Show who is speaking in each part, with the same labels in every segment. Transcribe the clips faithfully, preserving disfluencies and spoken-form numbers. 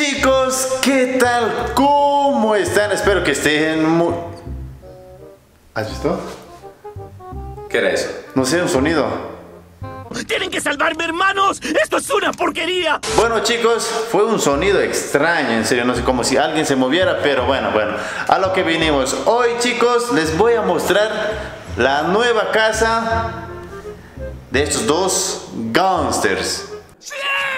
Speaker 1: Chicos, ¿qué tal? ¿Cómo están? Espero que estén muy... ¿Has visto?
Speaker 2: ¿Qué era eso?
Speaker 1: No sé, un sonido.
Speaker 3: ¡Tienen que salvarme, hermanos! ¡Esto es una porquería!
Speaker 1: Bueno, chicos, fue un sonido extraño, en serio, no sé, como si alguien se moviera, pero bueno, bueno, a lo que vinimos. Hoy, chicos, les voy a mostrar la nueva casa de estos dos gangsters.
Speaker 3: ¡Sí!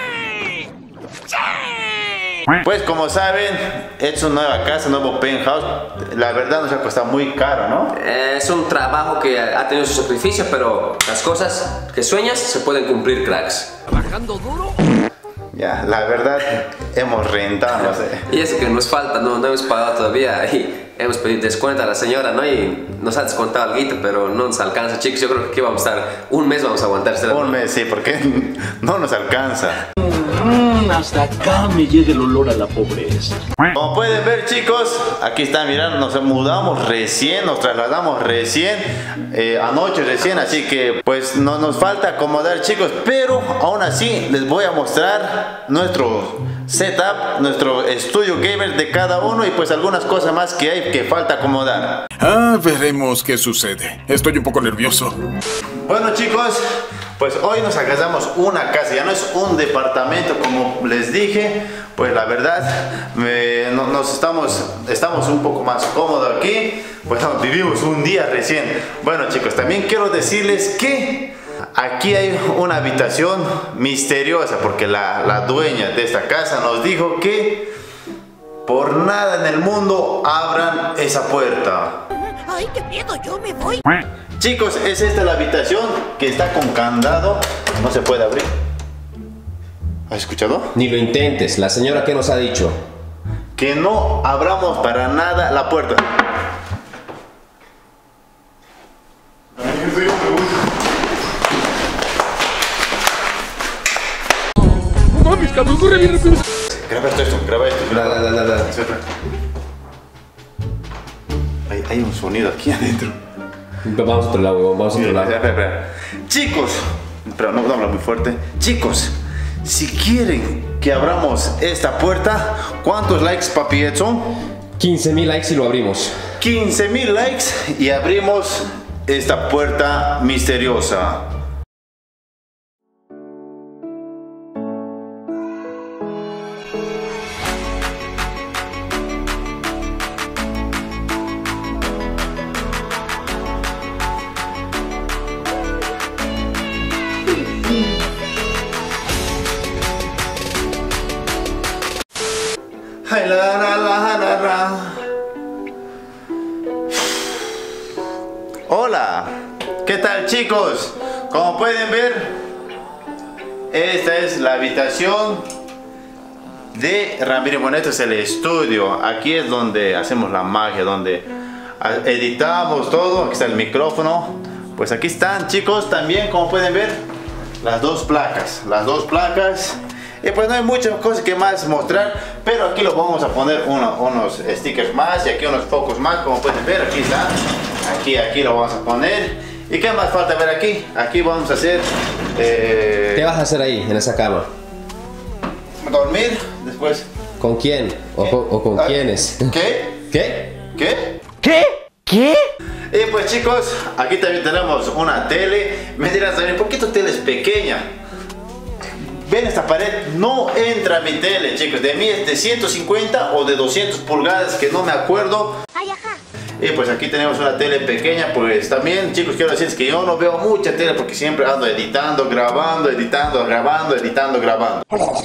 Speaker 3: ¡Sí!
Speaker 1: Pues como saben, es una nueva casa, nuevo penthouse. La verdad nos ha costado muy caro, ¿no?
Speaker 2: Es un trabajo que ha tenido su sacrificio, pero las cosas que sueñas se pueden cumplir, cracks.
Speaker 3: ¿Trabajando duro?
Speaker 1: Ya, la verdad, hemos rentado, no sé.
Speaker 2: Y eso que nos falta, no, no hemos pagado todavía y hemos pedido descuento a la señora, ¿no? Y nos ha descontado algo, pero no nos alcanza, chicos. Yo creo que aquí vamos a estar un mes, vamos a aguantar.
Speaker 1: Un mes, sí, porque no nos alcanza.
Speaker 4: Mm, hasta acá me llega el olor a la pobreza.
Speaker 1: Como pueden ver, chicos, aquí están, mirando, nos mudamos recién, nos trasladamos recién, eh, anoche recién, así que pues no nos falta acomodar, chicos, pero aún así les voy a mostrar nuestro setup, nuestro estudio gamer de cada uno y pues algunas cosas más que hay que falta acomodar.
Speaker 5: Ah, veremos qué sucede. Estoy un poco nervioso.
Speaker 1: Bueno, chicos, pues hoy nos agarramos una casa, ya no es un departamento como les dije. Pues la verdad, me, no, nos estamos, estamos un poco más cómodos aquí. Pues no, vivimos un día recién. Bueno, chicos, también quiero decirles que aquí hay una habitación misteriosa, porque la, la dueña de esta casa nos dijo que por nada en el mundo abran esa puerta.
Speaker 6: ¡Ay, qué miedo! ¡Yo me voy!
Speaker 1: Chicos, es esta la habitación que está con candado, no se puede abrir. ¿Has escuchado?
Speaker 2: Ni lo intentes, la señora que nos ha dicho.
Speaker 1: Que no abramos para nada la puerta.
Speaker 4: ¡Mames, cabrón! ¡Corre bien rápido!
Speaker 1: Graba esto, esto, graba esto.
Speaker 2: Da, da, da, da, da.
Speaker 1: Hay, hay un sonido aquí adentro.
Speaker 2: Vamos a otro lado, vamos a otro lado.
Speaker 1: Espera, espera. Chicos, pero no, no habla muy fuerte. Chicos, si quieren que abramos esta puerta, ¿cuántos likes, papi Edson?
Speaker 2: quince mil likes y lo abrimos.
Speaker 1: quince mil likes y abrimos esta puerta misteriosa. Ay, la, la, la, la, la. Hola, ¿qué tal, chicos? Como pueden ver, esta es la habitación de Ramiro. Bueno, este es el estudio. Aquí es donde hacemos la magia, donde editamos todo. Aquí está el micrófono. Pues aquí están, chicos, también, como pueden ver, las dos placas. Las dos placas. Y pues no hay muchas cosas que más mostrar, pero aquí lo vamos a poner uno, unos stickers más y aquí unos focos más, como pueden ver, aquí está, aquí, aquí lo vamos a poner. ¿Y qué más falta ver aquí? Aquí vamos a hacer... Eh,
Speaker 2: ¿Qué vas a hacer ahí, en esa cama?
Speaker 1: Dormir, después...
Speaker 2: ¿Con quién? ¿O, o con
Speaker 1: ah,
Speaker 2: quiénes?
Speaker 1: ¿Qué?
Speaker 2: ¿Qué?
Speaker 1: ¿Qué?
Speaker 6: ¿Qué? ¿Qué?
Speaker 1: Y pues, chicos, aquí también tenemos una tele. Me dirás también, ¿por qué tu tele es pequeña? Ven esta pared, no entra mi tele, chicos. De mí es de ciento cincuenta o de doscientas pulgadas, que no me acuerdo.
Speaker 6: Ay, ajá.
Speaker 1: Y pues aquí tenemos una tele pequeña. Pues también, chicos, quiero decirles que yo no veo mucha tele porque siempre ando editando, grabando, editando, grabando, editando, grabando.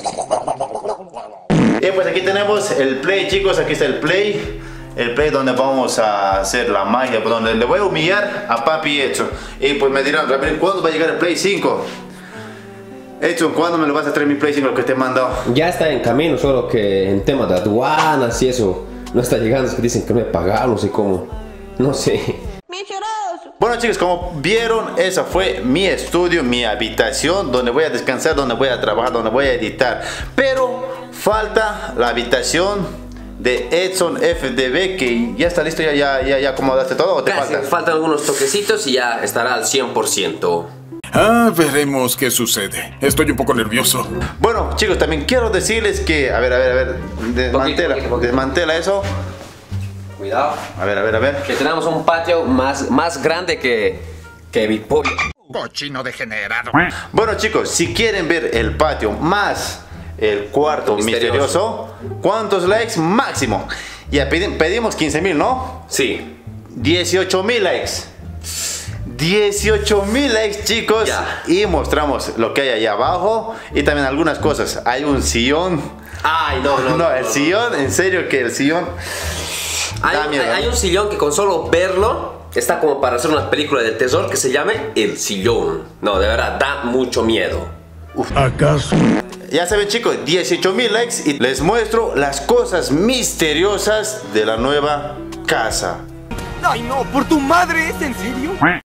Speaker 1: Y pues aquí tenemos el Play, chicos. Aquí está el Play. El Play donde vamos a hacer la magia, donde le voy a humillar a papi Edson. Y pues me dirán, ¿cuándo va a llegar el Play cinco? Edson, ¿cuándo me lo vas a traer mi Play cinco que te he mandado?
Speaker 2: Ya está en camino, solo que en tema de aduanas y eso no está llegando. Es que dicen que me pagaron, no sé cómo. No sé.
Speaker 6: ¡Mentiroso!
Speaker 1: Bueno, chicos, como vieron, esa fue mi estudio, mi habitación, donde voy a descansar, donde voy a trabajar, donde voy a editar. Pero falta la habitación de Edson F D B, que ya está listo. ¿Ya, ya, ya, ya acomodaste todo o te
Speaker 2: Casi,
Speaker 1: falta?
Speaker 2: faltan algunos toquecitos y ya estará al cien por ciento.
Speaker 5: Ah, veremos qué sucede. Estoy un poco nervioso.
Speaker 1: Bueno, chicos, también quiero decirles que... A ver, a ver, a ver. Desmantela,
Speaker 2: Poquito, poquito, poquito.
Speaker 1: desmantela eso.
Speaker 2: Cuidado.
Speaker 1: A ver, a ver, a ver.
Speaker 2: Que tenemos un patio más, más grande que, que mi pollo.
Speaker 3: Cochino degenerado.
Speaker 1: Bueno, chicos, si quieren ver el patio más el cuarto misterioso,
Speaker 2: Misterioso.
Speaker 1: ¿cuántos likes máximo? Ya pedi- pedimos quince mil, ¿no?
Speaker 2: Sí.
Speaker 1: dieciocho mil likes. dieciocho mil likes, chicos.
Speaker 2: Ya.
Speaker 1: Y mostramos lo que hay allá abajo. Y también algunas cosas. Hay un sillón.
Speaker 2: Ay, no, no.
Speaker 1: No, el sillón, en serio que el sillón...
Speaker 2: Hay,
Speaker 1: da miedo.
Speaker 2: hay un sillón que con solo verlo está como para hacer una película de terror que se llame El Sillón. No, de verdad, da mucho miedo.
Speaker 3: ¿Acaso?
Speaker 1: Ya saben, chicos, dieciocho mil likes y les muestro las cosas misteriosas de la nueva casa.
Speaker 3: Ay, no, por tu madre, ¿es en serio?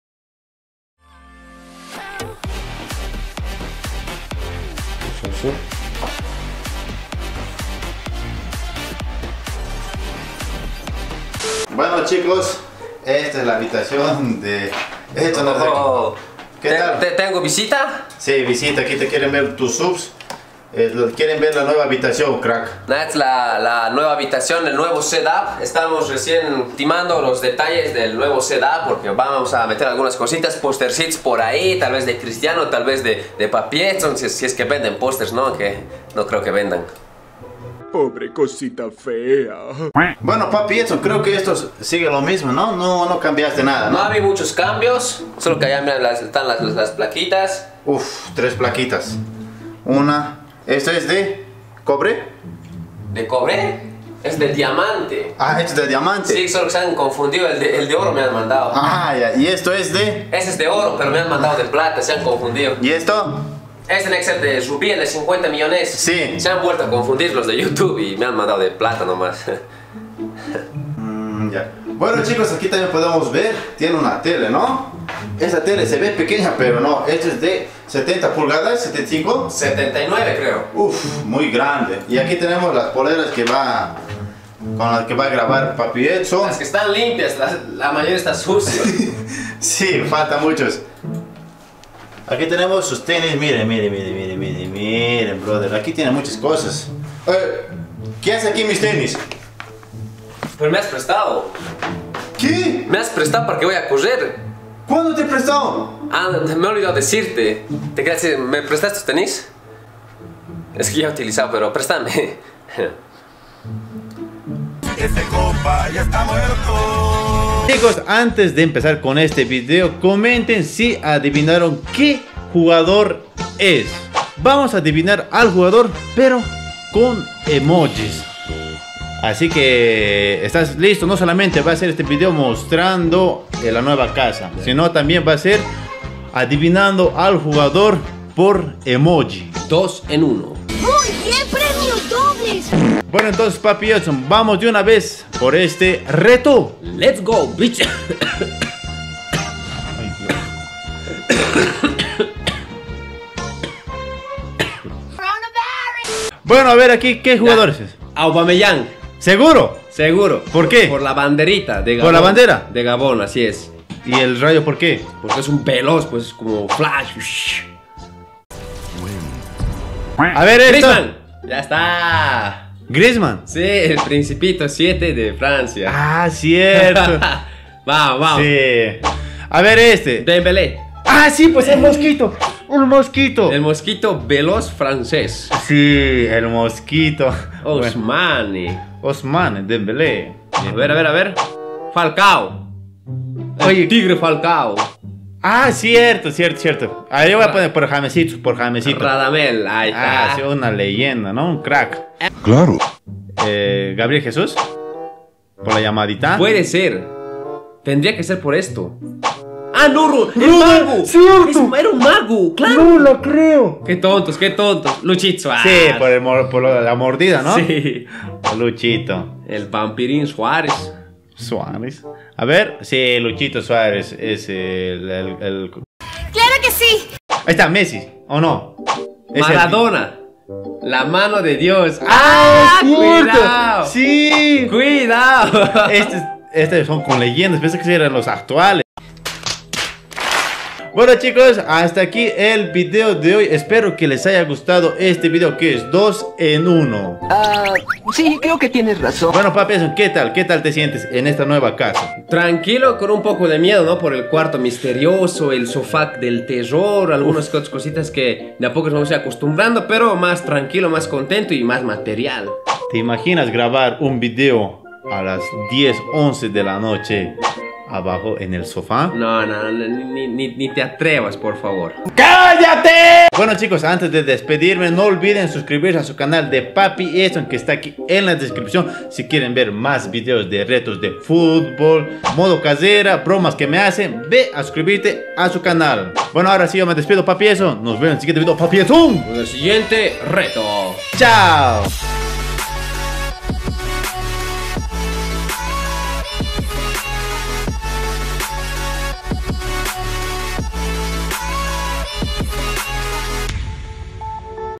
Speaker 1: Bueno, chicos, esta es la habitación de... Esto no sé.
Speaker 2: Oh.
Speaker 1: ¿Qué
Speaker 2: Te-
Speaker 1: tal?
Speaker 2: te- ¿Tengo visita?
Speaker 1: Sí, visita, aquí te quieren ver tus subs. Eh, lo- quieren ver la nueva habitación, crack.
Speaker 2: Nada, es la, la nueva habitación, el nuevo setup. Estamos recién timando los detalles del nuevo setup porque vamos a meter algunas cositas, postercitos por ahí, tal vez de Cristiano, tal vez de, de Papi Edson, si, si es que venden pósters, ¿no? Que no creo que vendan.
Speaker 5: Pobre cosita fea.
Speaker 1: Bueno, papi Edson, creo que esto sigue lo mismo, ¿no? No, no cambiaste nada,
Speaker 2: No
Speaker 1: ¿no?
Speaker 2: había muchos cambios, solo que allá miren, las- están las, las, las plaquitas.
Speaker 1: Uf, tres plaquitas. Una... ¿Esto es de cobre?
Speaker 2: ¿De cobre? Es de diamante.
Speaker 1: Ah, esto es de diamante.
Speaker 2: Sí, solo que se han confundido, el de, el de oro me han mandado.
Speaker 1: Ah, ya. Y esto es de...
Speaker 2: Ese es de oro, pero me han mandado de plata, se han confundido.
Speaker 1: ¿Y esto?
Speaker 2: Este tiene que ser de rubí, el de cincuenta millones.
Speaker 1: Sí.
Speaker 2: Se han vuelto a confundir los de YouTube y me han mandado de plata nomás.
Speaker 1: Mm, ya. Bueno, chicos, aquí también podemos ver, tiene una tele, ¿no? Esa tele se ve pequeña, pero no, esto es de setenta pulgadas, setenta y cinco.
Speaker 2: setenta y nueve creo.
Speaker 1: Uf, muy grande. Y aquí tenemos las poleras que va con las que va a grabar Papi Edson.
Speaker 2: Las que están limpias, la, la mayoría está sucia.
Speaker 1: Sí, falta muchos. Aquí tenemos sus tenis, miren, miren, miren, miren, miren, miren, brother. Aquí tiene muchas cosas. Eh, ¿Qué hace aquí mis tenis?
Speaker 2: Pero me has prestado.
Speaker 1: ¿Qué?
Speaker 2: Me has prestado para que voy a correr.
Speaker 1: ¿Cuándo te he prestado?
Speaker 2: Ah, me he olvidado decirte. Te quería decir, ¿me prestaste tus tenis? Es que ya he utilizado, pero préstame.
Speaker 3: Este compa ya está muerto.
Speaker 1: Chicos, antes de empezar con este video, comenten si adivinaron qué jugador es. Vamos a adivinar al jugador, pero con emojis. Así que, ¿estás listo? No solamente va a ser este video mostrando eh, la nueva casa, sino también va a ser adivinando al jugador por emoji.
Speaker 2: Dos en uno.
Speaker 6: ¡Muy bien, premios dobles!
Speaker 1: Bueno, entonces, Papi Edson, vamos de una vez por este reto.
Speaker 2: Let's go, bitch.
Speaker 1: Bueno, a ver aquí, ¿qué jugadores es?
Speaker 2: Aubameyang.
Speaker 1: ¿Seguro?
Speaker 2: Seguro.
Speaker 1: ¿Por qué?
Speaker 2: Por la banderita de Gabón.
Speaker 1: ¿Por la bandera?
Speaker 2: De Gabón, así es.
Speaker 1: ¿Y el rayo por qué?
Speaker 2: Porque es un veloz, pues como flash.
Speaker 1: A ver, esto.
Speaker 2: Griezmann. Ya está.
Speaker 1: Griezmann.
Speaker 2: Sí, el Principito siete de Francia.
Speaker 1: Ah, cierto.
Speaker 2: Vamos, vamos.
Speaker 1: Sí. A ver este.
Speaker 2: Dembélé.
Speaker 1: Ah, sí, pues el mosquito. Un mosquito.
Speaker 2: El mosquito veloz francés.
Speaker 1: Sí, el mosquito. Bueno,
Speaker 2: Osmani.
Speaker 1: Osman, Dembélé.
Speaker 2: A ver, a ver, a ver. Falcao. El
Speaker 1: Oye.
Speaker 2: Tigre Falcao.
Speaker 1: Ah, cierto, cierto, cierto. Ahí voy a poner por Jamesito, por Jamesito.
Speaker 2: Radamel. Ahí está.
Speaker 1: Ah, sí, una leyenda, ¿no? Un crack.
Speaker 5: Claro.
Speaker 1: Eh, Gabriel Jesús. Por la llamadita.
Speaker 2: Puede ser. Tendría que ser por esto. ¡Ah, no! ¡El
Speaker 1: No,
Speaker 2: mago!
Speaker 1: cierto.
Speaker 2: Es- era un mago, claro.
Speaker 1: No lo creo.
Speaker 2: ¡Qué tontos, qué tontos! Luchito. ah.
Speaker 1: Sí, por, el, mor- por lo de la mordida, ¿no?
Speaker 2: Sí.
Speaker 1: Luchito
Speaker 2: El vampirín Suárez.
Speaker 1: Suárez. A ver, sí, Luchito Suárez es el, el- el-
Speaker 6: ¡Claro que sí!
Speaker 1: Ahí está, Messi, ¿o no? Es el-
Speaker 2: Maradona. La mano de Dios.
Speaker 1: ¡Ah, cierto!
Speaker 2: ¡Cuidado!
Speaker 1: Sí.
Speaker 2: ¡Cuidado!
Speaker 1: Estos, estos son con leyendas, pensé que sí eran los actuales. Bueno chicos, hasta aquí el video de hoy. Espero que les haya gustado este video que es dos en uno.
Speaker 7: Ah, sí, creo que tienes razón.
Speaker 1: Bueno papi, ¿qué tal? ¿Qué tal te sientes en esta nueva casa?
Speaker 2: Tranquilo, con un poco de miedo, ¿no? Por el cuarto misterioso, el sofá del terror, algunas otras cositas que de a poco nos vamos a ir acostumbrando, pero más tranquilo, más contento y más material.
Speaker 1: ¿Te imaginas grabar un video a las diez, once de la noche abajo en el sofá?
Speaker 2: No, no, no ni, ni, ni te atrevas, por favor.
Speaker 1: ¡Cállate! Bueno chicos, antes de despedirme, no olviden suscribirse a su canal de Papi Edson, que está aquí en la descripción, si quieren ver más videos de retos de fútbol, modo casera, bromas que me hacen. Ve a suscribirte a su canal. Bueno, ahora sí yo me despido, Papi Edson. Nos vemos en el siguiente video, Papi Edson.
Speaker 2: En el siguiente reto.
Speaker 1: Chao.